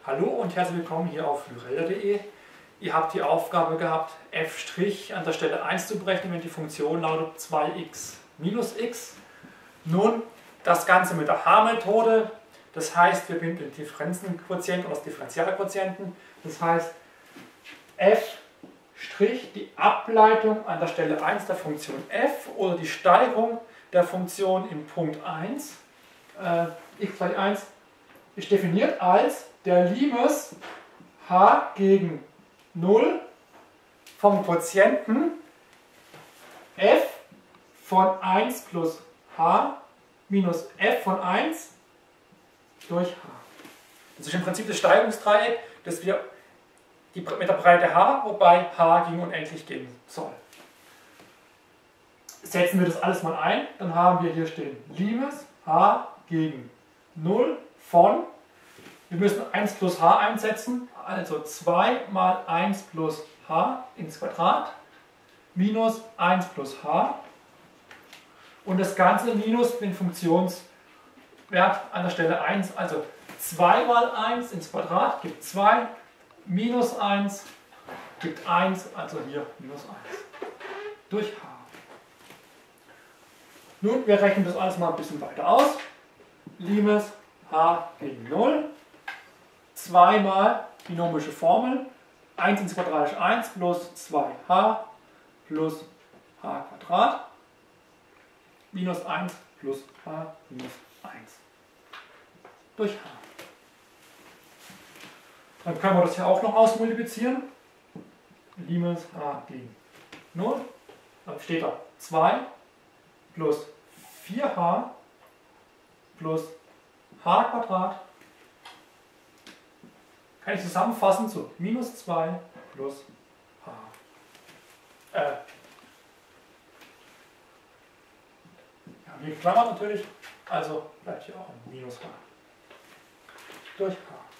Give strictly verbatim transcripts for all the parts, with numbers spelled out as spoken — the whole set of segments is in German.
Hallo und herzlich willkommen hier auf lyrelda punkt de. Ihr habt die Aufgabe gehabt, f' an der Stelle eins zu berechnen, wenn die Funktion lautet zwei x minus x. Nun, das Ganze mit der H-Methode, das heißt, wir binden den Differenzenquotienten oder das Differentialquotienten. Das heißt, f', die Ableitung an der Stelle eins der Funktion f oder die Steigerung der Funktion im Punkt eins, äh, x gleich eins, ist definiert als der Limes h gegen null vom Quotienten f von eins plus h minus f von eins durch h. Das ist im Prinzip das Steigerungsdreieck, das wir die, mit der Breite h, wobei h gegen unendlich gehen soll. Setzen wir das alles mal ein, dann haben wir hier stehen Limes h gegen null von, wir müssen eins plus h einsetzen, also zwei mal eins plus h ins Quadrat minus eins plus h und das Ganze minus den Funktionswert an der Stelle eins, also zwei mal eins ins Quadrat gibt zwei, minus eins gibt eins, also hier minus eins durch h. Nun, wir rechnen das alles mal ein bisschen weiter aus. Limes h gegen null, zwei mal binomische Formel, eins ins Quadrat ist eins plus zwei h plus h Quadrat minus eins plus h minus eins durch h. Dann können wir das hier auch noch ausmultiplizieren. Limes h gegen null, dann steht da zwei plus vier h plus h Quadrat, kann ich zusammenfassen zu minus zwei plus h. Äh, ja, hier Klammern natürlich, also bleibt hier auch ein minus h durch h.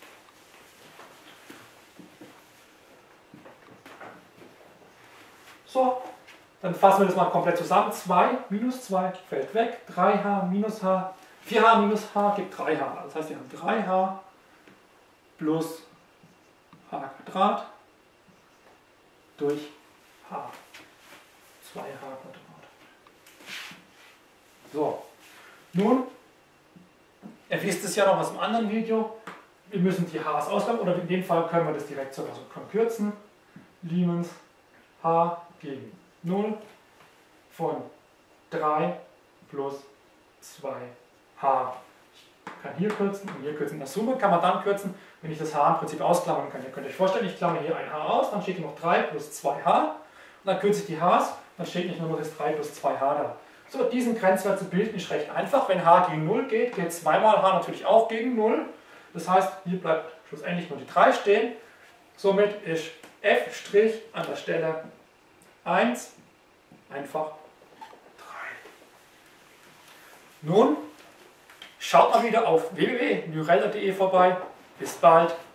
So, dann fassen wir das mal komplett zusammen. zwei minus zwei fällt weg, drei h minus h, vier h minus h gibt drei h. Das heißt, wir haben drei h plus h Quadrat durch h. zwei h Quadrat. So, nun, ihr wisst es ja noch aus dem anderen Video, wir müssen die h's ausgaben, oder in dem Fall können wir das direkt sogar so kürzen. Limes h gegen null von drei plus zwei h. Ich kann hier kürzen und hier kürzen. In der Summe kann man dann kürzen, wenn ich das h im Prinzip ausklammern kann. Ihr könnt euch vorstellen, ich klammere hier ein h aus, dann steht hier noch drei plus zwei h und dann kürze ich die h's, dann steht nicht nur noch das drei plus zwei h da. So, diesen Grenzwert zu bilden ist recht einfach. Wenn h gegen null geht, geht zwei mal h natürlich auch gegen null. Das heißt, hier bleibt schlussendlich nur die drei stehen. Somit ist f' an der Stelle eins einfach drei. Nun, schaut mal wieder auf w w w punkt lyrelda punkt de vorbei. Bis bald.